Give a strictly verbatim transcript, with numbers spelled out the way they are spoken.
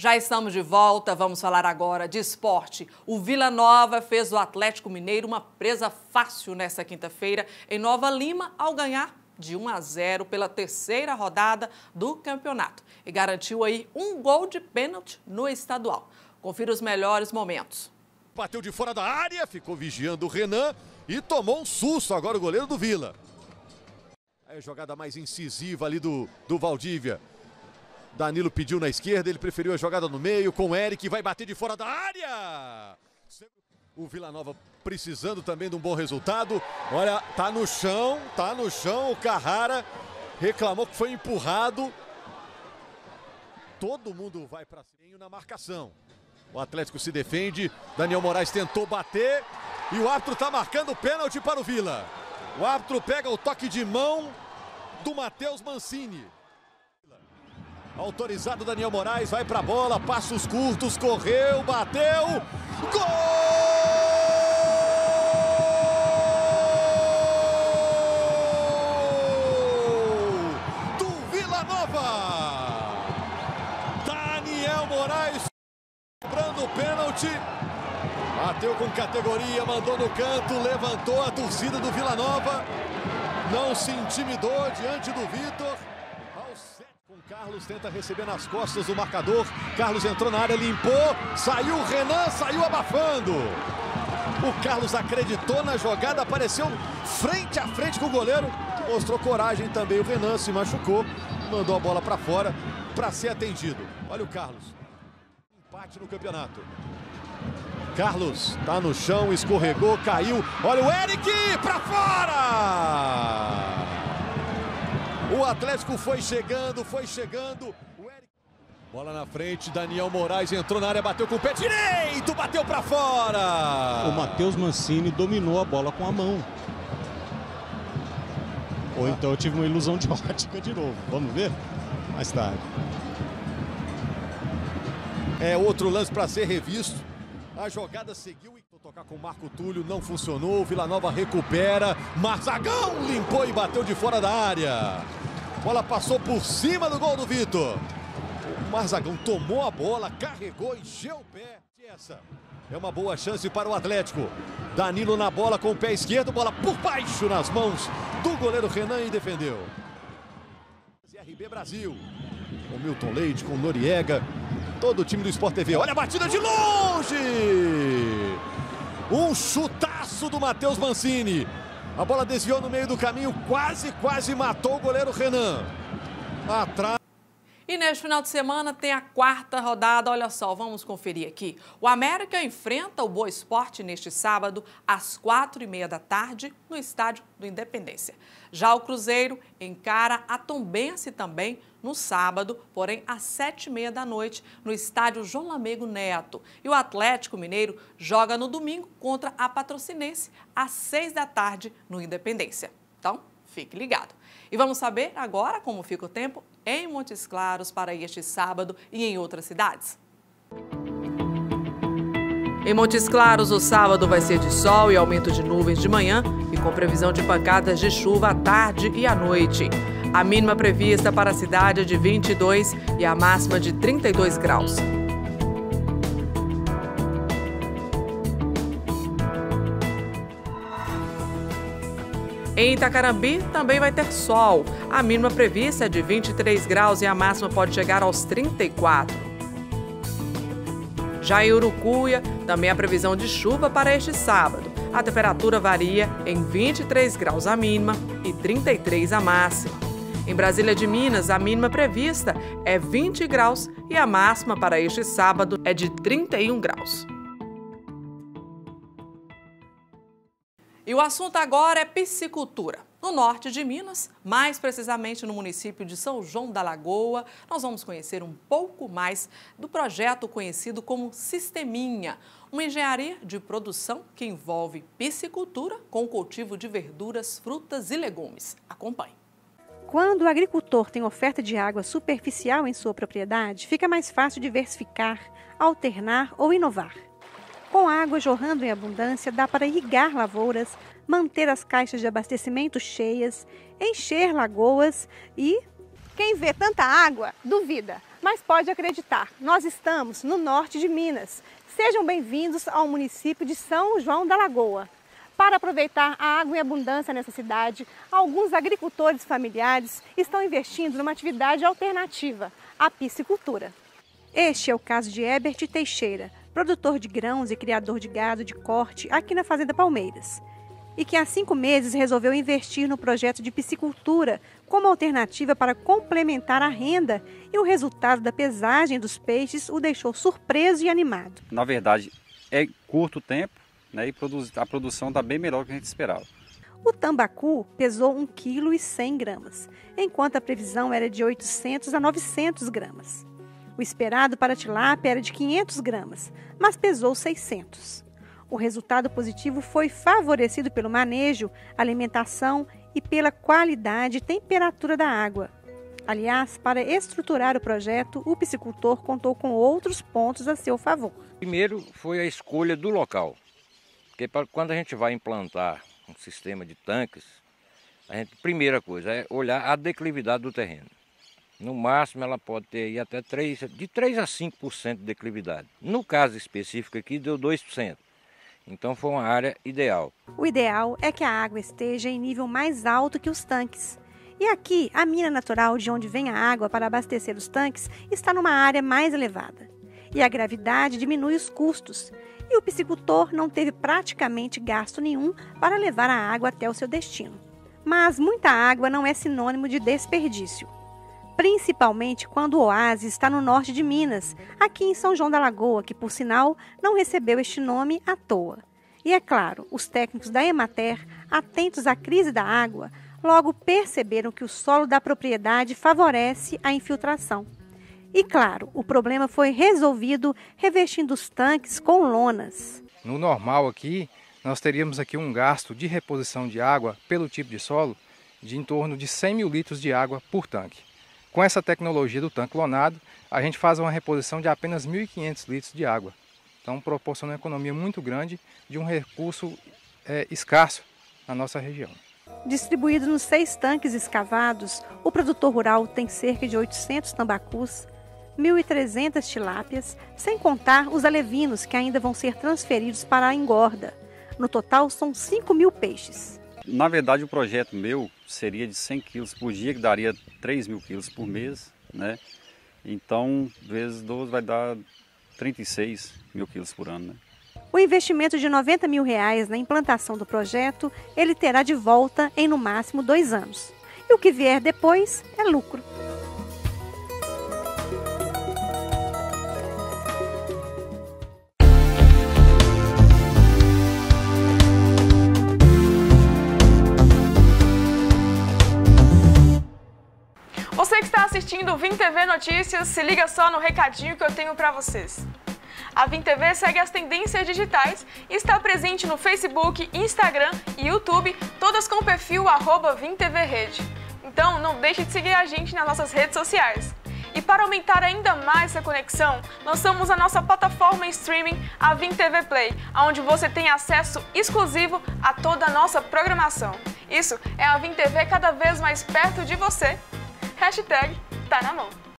Já estamos de volta, vamos falar agora de esporte. O Vila Nova fez do Atlético Mineiro uma presa fácil nesta quinta-feira em Nova Lima ao ganhar de um a zero pela terceira rodada do campeonato e garantiu aí um gol de pênalti no estadual. Confira os melhores momentos. Bateu de fora da área, ficou vigiando o Renan e tomou um susto agora o goleiro do Vila. Aí a jogada mais incisiva ali do, do Valdívia. Danilo pediu na esquerda, ele preferiu a jogada no meio com o Eric, vai bater de fora da área. O Vila Nova precisando também de um bom resultado. Olha, tá no chão, tá no chão, o Carrara reclamou que foi empurrado. Todo mundo vai para cima na marcação. O Atlético se defende, Daniel Moraes tentou bater e o árbitro tá marcando o pênalti para o Vila. O árbitro pega o toque de mão do Matheus Mancini. Autorizado Daniel Moraes, vai para a bola, passos curtos, correu, bateu, gol! Do Vila Nova! Daniel Moraes cobrando o pênalti, bateu com categoria, mandou no canto, levantou a torcida do Vila Nova, não se intimidou diante do Vitor. Carlos tenta receber nas costas do marcador. Carlos entrou na área, limpou. Saiu o Renan, saiu abafando. O Carlos acreditou na jogada, apareceu frente a frente com o goleiro. Mostrou coragem também. O Renan se machucou, mandou a bola para fora para ser atendido. Olha o Carlos. Empate no campeonato. Carlos tá no chão, escorregou, caiu. Olha o Eric para fora! O Atlético foi chegando, foi chegando. O Eric... Bola na frente, Daniel Moraes entrou na área, bateu com o pé direito, bateu para fora. O Matheus Mancini dominou a bola com a mão. Ou ah. então eu tive uma ilusão de ótica de novo. Vamos ver? Mais tarde. É outro lance para ser revisto. A jogada seguiu e tocar com o Marco Túlio, não funcionou. O Vila Nova recupera. Marzagão limpou e bateu de fora da área. Bola passou por cima do gol do Vitor. O Marzagão tomou a bola, carregou, encheu o pé. Essa é uma boa chance para o Atlético. Danilo na bola com o pé esquerdo, bola por baixo nas mãos do goleiro Renan e defendeu. R B Brasil. Com Milton Leite, com Noriega, todo o time do Sport T V. Olha a batida de longe! Um chutaço do Matheus Mancini. A bola desviou no meio do caminho, quase, quase matou o goleiro Renan. Atrás. E neste final de semana tem a quarta rodada, olha só, vamos conferir aqui. O América enfrenta o Boa Esporte neste sábado, às quatro e meia da tarde, no estádio do Independência. Já o Cruzeiro encara a Tombense também no sábado, porém às sete e meia da noite, no estádio João Lamego Neto. E o Atlético Mineiro joga no domingo contra a Patrocinense, às seis da tarde, no Independência. Então, fique ligado. E vamos saber agora como fica o tempo em Montes Claros para este sábado e em outras cidades. Em Montes Claros, o sábado vai ser de sol e aumento de nuvens de manhã e com previsão de pancadas de chuva à tarde e à noite. A mínima prevista para a cidade é de vinte e dois e a máxima de trinta e dois graus. Em Itacarambi também vai ter sol. A mínima prevista é de vinte e três graus e a máxima pode chegar aos trinta e quatro. Já em Urucuia, também há previsão de chuva para este sábado. A temperatura varia em vinte e três graus a mínima e trinta e três a máxima. Em Brasília de Minas, a mínima prevista é vinte graus e a máxima para este sábado é de trinta e um graus. E o assunto agora é piscicultura. No norte de Minas, mais precisamente no município de São João da Lagoa, nós vamos conhecer um pouco mais do projeto conhecido como Sisteminha, uma engenharia de produção que envolve piscicultura com o cultivo de verduras, frutas e legumes. Acompanhe. Quando o agricultor tem oferta de água superficial em sua propriedade, fica mais fácil diversificar, alternar ou inovar. Com água jorrando em abundância, dá para irrigar lavouras, manter as caixas de abastecimento cheias, encher lagoas e... Quem vê tanta água, duvida. Mas pode acreditar, nós estamos no norte de Minas. Sejam bem-vindos ao município de São João da Lagoa. Para aproveitar a água em abundância nessa cidade, alguns agricultores familiares estão investindo numa atividade alternativa, a piscicultura. Este é o caso de Herbert Teixeira, produtor de grãos e criador de gado de corte aqui na Fazenda Palmeiras, e que há cinco meses resolveu investir no projeto de piscicultura como alternativa para complementar a renda, e o resultado da pesagem dos peixes o deixou surpreso e animado. Na verdade, é curto tempo, né, e produz, a produção está bem melhor do que a gente esperava. O tambacu pesou um vírgula cem gramas, enquanto a previsão era de oitocentos a novecentos gramas. O esperado para a tilápia era de quinhentos gramas, mas pesou seiscentos. O resultado positivo foi favorecido pelo manejo, alimentação e pela qualidade e temperatura da água. Aliás, para estruturar o projeto, o piscicultor contou com outros pontos a seu favor. Primeiro foi a escolha do local, porque para, quando a gente vai implantar um sistema de tanques, a gente, primeira coisa é olhar a declividade do terreno. No máximo ela pode ter aí até três, de três a cinco por cento de declividade. No caso específico aqui deu dois por cento. Então foi uma área ideal. O ideal é que a água esteja em nível mais alto que os tanques. E aqui, a mina natural de onde vem a água para abastecer os tanques está numa área mais elevada. E a gravidade diminui os custos. E o piscicultor não teve praticamente gasto nenhum para levar a água até o seu destino. Mas muita água não é sinônimo de desperdício. Principalmente quando o oásis está no norte de Minas, aqui em São João da Lagoa, que, por sinal, não recebeu este nome à toa. E é claro, os técnicos da Emater, atentos à crise da água, logo perceberam que o solo da propriedade favorece a infiltração. E claro, o problema foi resolvido revestindo os tanques com lonas. No normal aqui, nós teríamos aqui um gasto de reposição de água pelo tipo de solo de em torno de cem mil litros de água por tanque. Com essa tecnologia do tanque lonado, a gente faz uma reposição de apenas mil e quinhentos litros de água. Então proporciona uma economia muito grande de um recurso é, escasso na nossa região. Distribuído nos seis tanques escavados, o produtor rural tem cerca de oitocentos tambacus, mil e trezentas tilápias, sem contar os alevinos que ainda vão ser transferidos para a engorda. No total, são cinco mil peixes. Na verdade, o projeto meu seria de cem quilos por dia, que daria três mil quilos por mês, né? Então, vezes doze vai dar trinta e seis mil quilos por ano, né? O investimento de noventa mil reais na implantação do projeto, ele terá de volta em no máximo dois anos. E o que vier depois é lucro. Você que está assistindo o Vim T V Notícias, se liga só no recadinho que eu tenho para vocês. A Vim T V segue as tendências digitais e está presente no Facebook, Instagram e YouTube, todas com o perfil arroba Vim T V Rede. Então não deixe de seguir a gente nas nossas redes sociais. E para aumentar ainda mais essa conexão, lançamos a nossa plataforma em streaming, a Vim T V Play, onde você tem acesso exclusivo a toda a nossa programação. Isso é a Vim T V cada vez mais perto de você. Hashtag tá na mão.